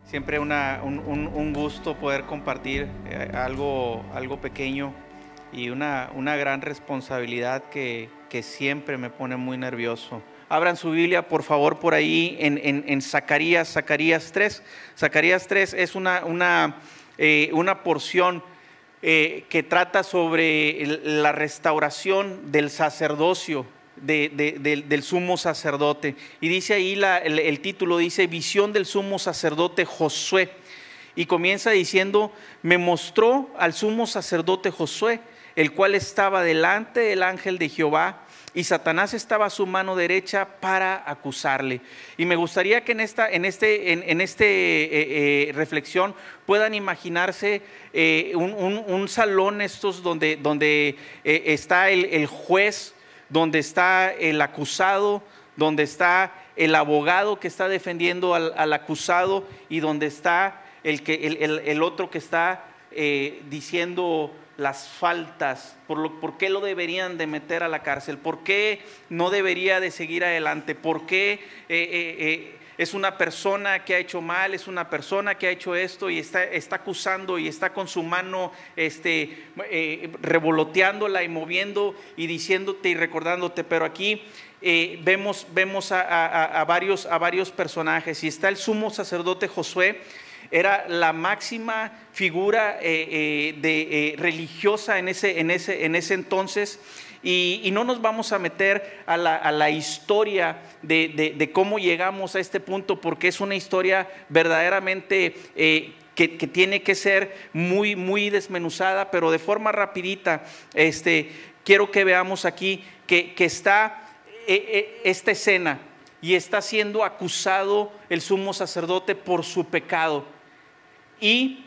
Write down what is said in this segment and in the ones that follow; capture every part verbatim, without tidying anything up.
Siempre una, un, un, un gusto poder compartir eh, algo, algo pequeño y una, una gran responsabilidad que, que siempre me pone muy nervioso. Abran su Biblia, por favor, por ahí en, en, en Zacarías, Zacarías tres. Zacarías tres es una, una, eh, una porción eh, que trata sobre el, la restauración del sacerdocio. De, de, de, del sumo sacerdote, y dice ahí la, el, el título dice visión del sumo sacerdote Josué, y comienza diciendo: me mostró al sumo sacerdote Josué, el cual estaba delante del ángel de Jehová, y Satanás estaba a su mano derecha para acusarle. Y me gustaría que en esta en este en, en este eh, eh, reflexión puedan imaginarse eh, un, un, un salón estos donde donde eh, está el, el juez, donde está el acusado, donde está el abogado que está defendiendo al, al acusado, y donde está el, que, el, el, el otro que está eh, diciendo las faltas, por, lo, por qué lo deberían de meter a la cárcel, por qué no debería de seguir adelante, por qué eh, eh, eh, es una persona que ha hecho mal, es una persona que ha hecho esto, y está, está acusando y está con su mano este, eh, revoloteándola y moviendo y diciéndote y recordándote. Pero aquí eh, vemos, vemos a, a, a, varios, a varios personajes, y está el sumo sacerdote Josué. Era la máxima figura eh, eh, de, eh, religiosa en ese, en, ese, en ese entonces. Y, y no nos vamos a meter a la, a la historia de, de, de cómo llegamos a este punto, porque es una historia verdaderamente eh, que, que tiene que ser muy, muy desmenuzada, pero de forma rapidita. Este, quiero que veamos aquí que, que está eh, eh, esta escena, y está siendo acusado el sumo sacerdote por su pecado. Y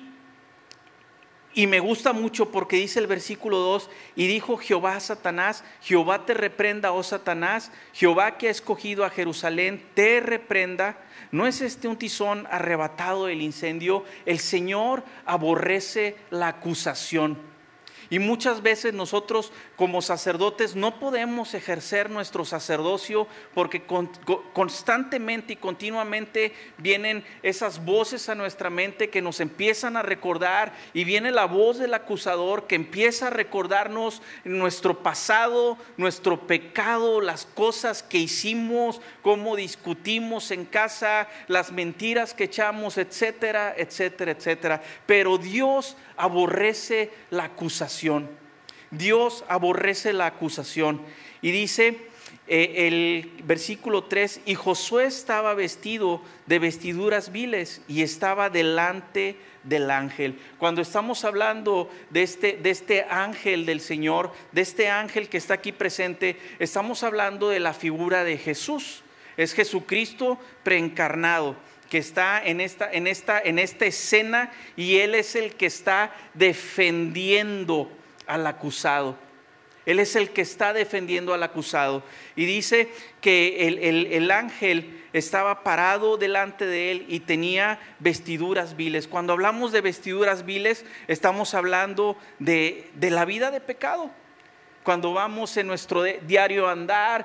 Y me gusta mucho porque dice el versículo dos: y dijo Jehová a Satanás, Jehová te reprenda, oh Satanás, Jehová que ha escogido a Jerusalén te reprenda. ¿No es este un tizón arrebatado del incendio? El Señor aborrece la acusación. Y muchas veces nosotros como sacerdotes no podemos ejercer nuestro sacerdocio porque con, constantemente y continuamente vienen esas voces a nuestra mente que nos empiezan a recordar, y viene la voz del acusador que empieza a recordarnos nuestro pasado, nuestro pecado, las cosas que hicimos, cómo discutimos en casa, las mentiras que echamos, etcétera, etcétera, etcétera. Pero Dios aborrece la acusación. Dios aborrece la acusación. Y dice eh, el versículo tres: y Josué estaba vestido de vestiduras viles y estaba delante del ángel. Cuando estamos hablando de este, de este ángel del Señor, de este ángel que está aquí presente, estamos hablando de la figura de Jesús. Es Jesucristo preencarnado, que está en esta, en, esta, en esta escena, y Él es el que está defendiendo al acusado. Él es el que está defendiendo al acusado. Y dice que el, el, el ángel estaba parado delante de él y tenía vestiduras viles. Cuando hablamos de vestiduras viles, estamos hablando de, de la vida de pecado. Cuando vamos en nuestro diario andar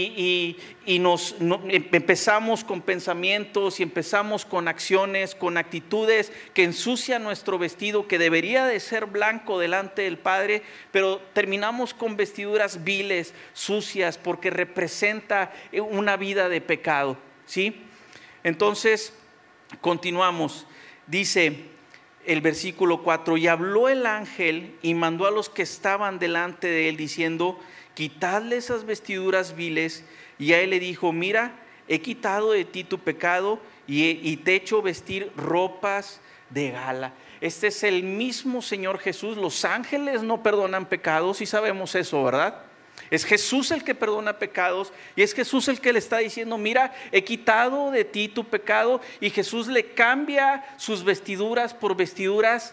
y, y, y nos no, empezamos con pensamientos y empezamos con acciones, con actitudes que ensucian nuestro vestido, que debería de ser blanco delante del Padre, pero terminamos con vestiduras viles, sucias, porque representa una vida de pecado, ¿sí? Entonces, continuamos. Dice el versículo cuatro: y habló el ángel y mandó a los que estaban delante de él diciendo: quitadle esas vestiduras viles. Y a él le dijo: mira, he quitado de ti tu pecado y, y te he hecho vestir ropas de gala. Este es el mismo Señor Jesús. Los ángeles no perdonan pecados, y sabemos eso, ¿verdad? Es Jesús el que perdona pecados, y es Jesús el que le está diciendo: mira, he quitado de ti tu pecado. Y Jesús le cambia sus vestiduras por vestiduras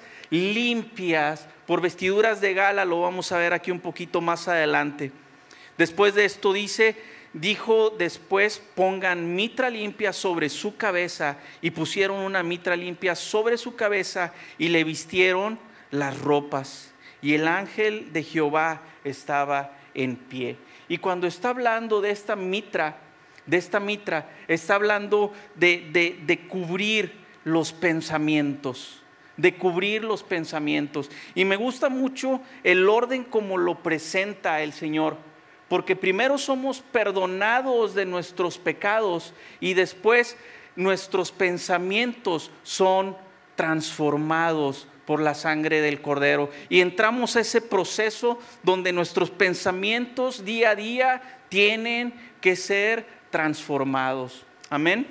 limpias, por vestiduras de gala. Lo vamos a ver aquí un poquito más adelante. Después de esto dice, dijo después: pongan mitra limpia sobre su cabeza. Y pusieron una mitra limpia sobre su cabeza y le vistieron las ropas. Y el ángel de Jehová estaba en pie. Y cuando está hablando de esta mitra, de esta mitra, está hablando de, de, de cubrir los pensamientos, de cubrir los pensamientos. Y me gusta mucho el orden como lo presenta el Señor, porque primero somos perdonados de nuestros pecados y después nuestros pensamientos son transformados por la sangre del Cordero. Y entramos a ese proceso donde nuestros pensamientos día a día tienen que ser transformados. Amén.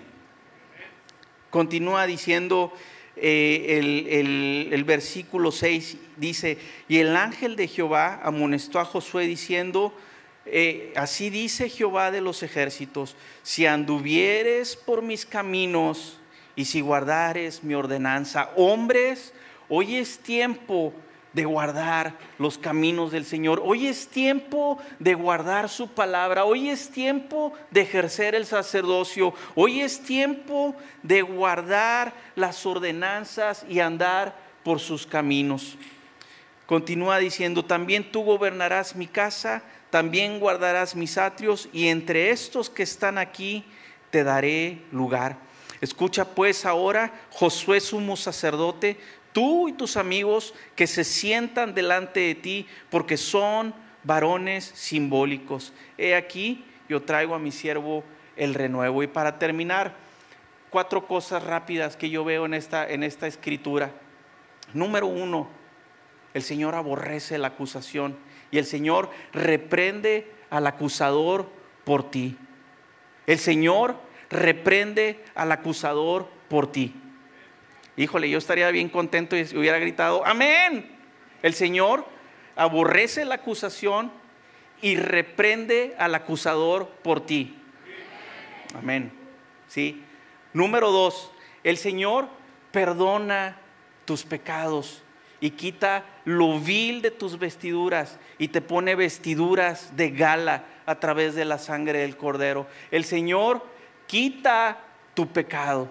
Continúa diciendo eh, el, el, el versículo seis, dice: y el ángel de Jehová amonestó a Josué diciendo, eh, así dice Jehová de los ejércitos, si anduvieres por mis caminos y si guardares mi ordenanza. Hombres, hoy es tiempo de guardar los caminos del Señor. Hoy es tiempo de guardar su palabra. Hoy es tiempo de ejercer el sacerdocio. Hoy es tiempo de guardar las ordenanzas y andar por sus caminos. Continúa diciendo: también tú gobernarás mi casa, también guardarás mis atrios, y entre estos que están aquí te daré lugar. Escucha pues ahora, Josué sumo sacerdote, tú y tus amigos que se sientan delante de ti, porque son varones simbólicos. He aquí, yo traigo a mi siervo el renuevo. Y para terminar, cuatro cosas rápidas que yo veo en esta, en esta escritura. Número uno, el Señor aborrece la acusación y el Señor reprende al acusador por ti. El Señor reprende al acusador por ti. Híjole, yo estaría bien contento y hubiera gritado amén. El Señor aborrece la acusación y reprende al acusador por ti. Amén. ¿Sí? Número dos, el Señor perdona tus pecados y quita lo vil de tus vestiduras y te pone vestiduras de gala a través de la sangre del Cordero. El Señor quita tu pecado.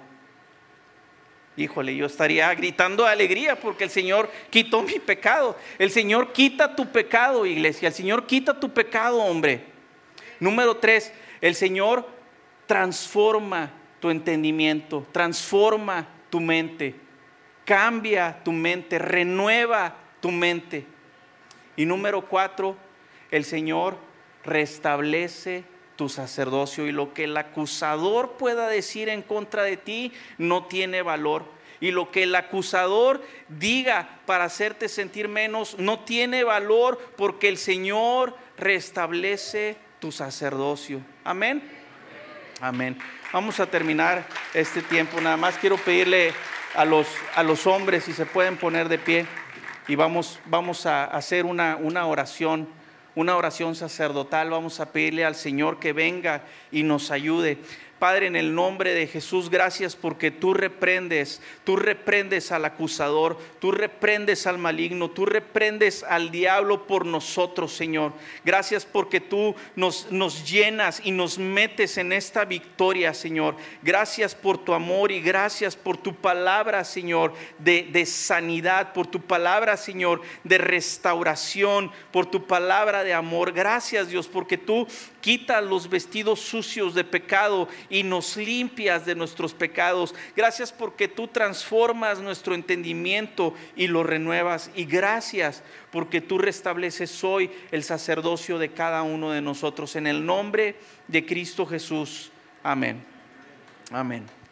Híjole, yo estaría gritando de alegría porque el Señor quitó mi pecado. El Señor quita tu pecado, iglesia. El Señor quita tu pecado, hombre. Número tres, el Señor transforma tu entendimiento, transforma tu mente, cambia tu mente, renueva tu mente. Y número cuatro, el Señor restablece tu sacerdocio, y lo que el acusador pueda decir en contra de ti no tiene valor, y lo que el acusador diga para hacerte sentir menos no tiene valor, porque el Señor restablece tu sacerdocio. Amén. Amén. Vamos a terminar este tiempo. Nada más quiero pedirle a los, a los hombres si se pueden poner de pie, y vamos, vamos a hacer una, una oración. Una oración sacerdotal. Vamos a pedirle al Señor que venga y nos ayude. Padre, en el nombre de Jesús, gracias porque tú reprendes, tú reprendes al acusador, tú reprendes al maligno, tú reprendes al diablo por nosotros, Señor. Gracias porque tú nos, nos llenas y nos metes en esta victoria, Señor. Gracias por tu amor y gracias por tu palabra, Señor, de, de sanidad, por tu palabra, Señor, de restauración, por tu palabra de amor. Gracias, Dios, porque tú quitas los vestidos sucios de pecado y nos limpias de nuestros pecados. Gracias porque tú transformas nuestro entendimiento y lo renuevas. Y gracias porque tú restableces hoy el sacerdocio de cada uno de nosotros. En el nombre de Cristo Jesús. Amén. Amén.